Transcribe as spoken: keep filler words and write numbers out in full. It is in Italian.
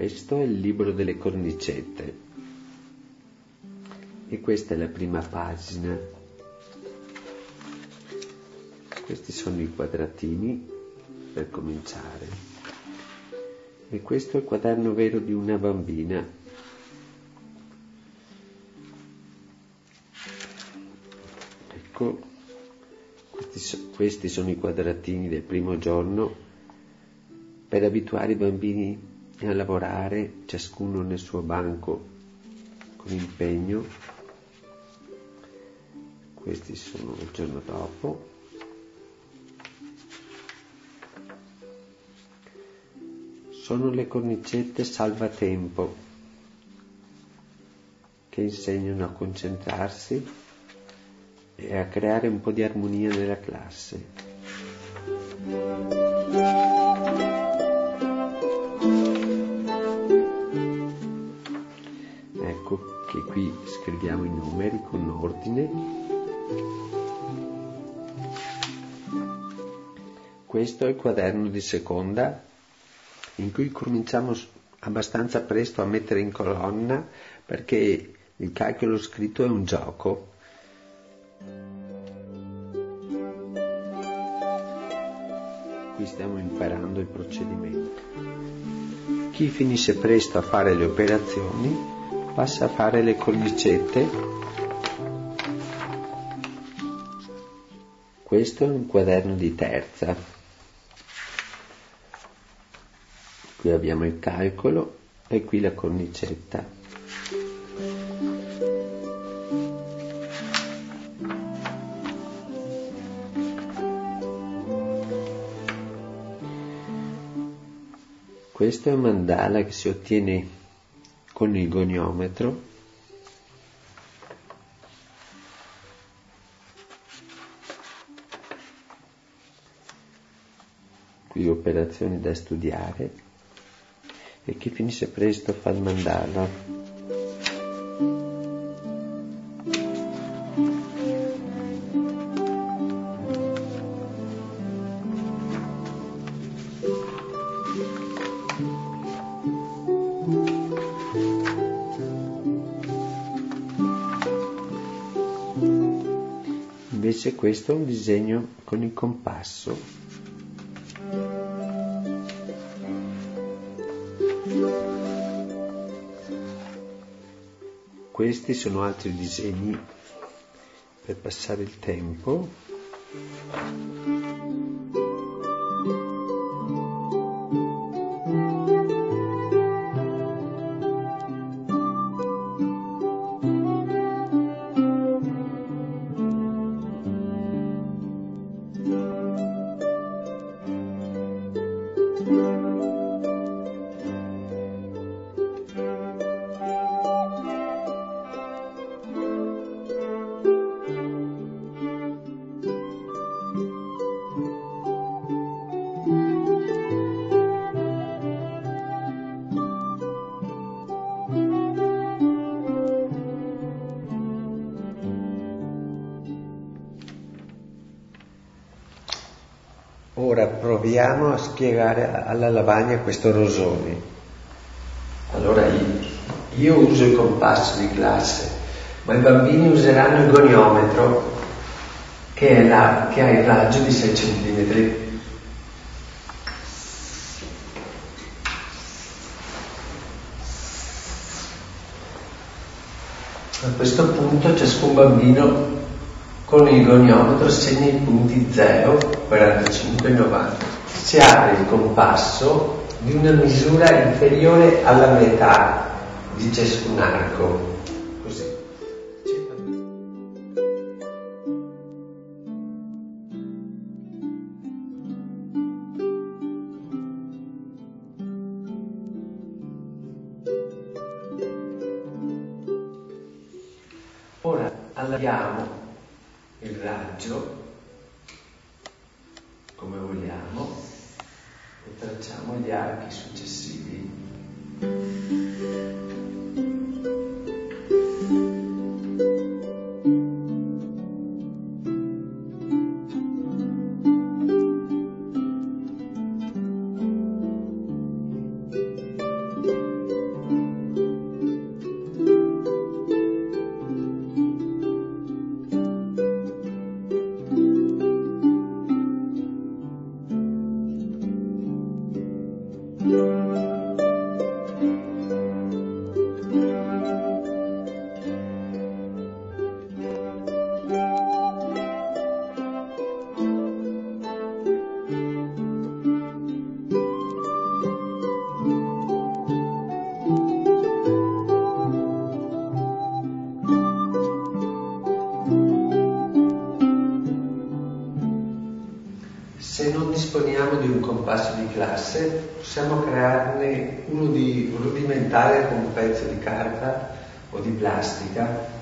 Questo è il libro delle cornicette e questa è la prima pagina. Questi sono i quadratini per cominciare e questo è il quaderno vero di una bambina. Ecco, questi, so, questi sono i quadratini del primo giorno per abituare i bambini a lavorare, ciascuno nel suo banco con impegno. Questi sono il giorno dopo. Sono le cornicette salvatempo che insegnano a concentrarsi e a creare un po' di armonia nella classe. Ecco che qui scriviamo i numeri con ordine. Questo è il quaderno di seconda, in cui cominciamo abbastanza presto a mettere in colonna, perché il calcolo scritto è un gioco. Qui stiamo imparando il procedimento. Chi finisce presto a fare le operazioni passa a fare le cornicette. Questo è un quaderno di terza. Qui abbiamo il calcolo e qui la cornicetta. Questo è un mandala che si ottiene con il goniometro. Qui operazioni da studiare. E chi finisce presto fa il mandala. Invece questo è un disegno con il compasso. Questi sono altri disegni per passare il tempo. Ora proviamo a spiegare alla lavagna questo rosone. Allora io, io uso il compasso di classe, ma i bambini useranno il goniometro, che, è la, che ha il raggio di sei centimetri. A questo punto ciascun bambino con il goniometro segna i punti zero, quarantacinque e novanta. Si apre il compasso di una misura inferiore alla metà di ciascun arco. Così. Ora allarghiamo il raggio come vogliamo e tracciamo gli archi successivi. se non disponiamo di un compasso di classe, possiamo crearne uno di rudimentale con un pezzo di carta o di plastica